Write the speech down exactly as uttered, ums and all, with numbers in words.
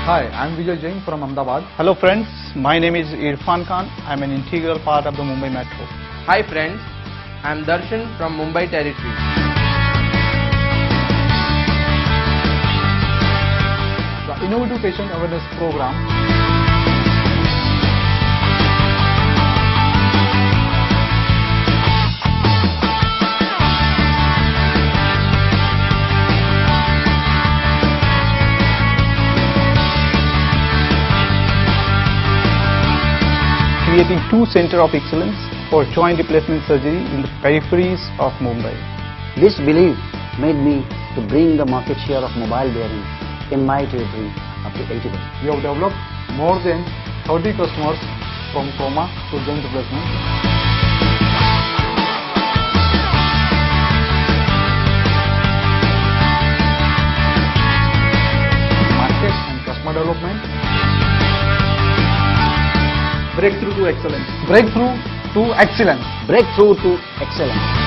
Hi, I'm Vijay Jain from Ahmedabad. Hello friends, my name is Irfan Khan. I'm an integral part of the Mumbai Metro. Hi friends, I'm Darshan from Mumbai Territory. The Innovative Patient Awareness Program Creating two centers of excellence for joint replacement surgery in the peripheries of Mumbai. This belief made me to bring the market share of mobile bearing in my territory up to eighty percent. we have developed more than thirty customers from trauma to joint replacement. Market and customer development. Breakthrough to excellence. Breakthrough to excellence. Breakthrough to excellence.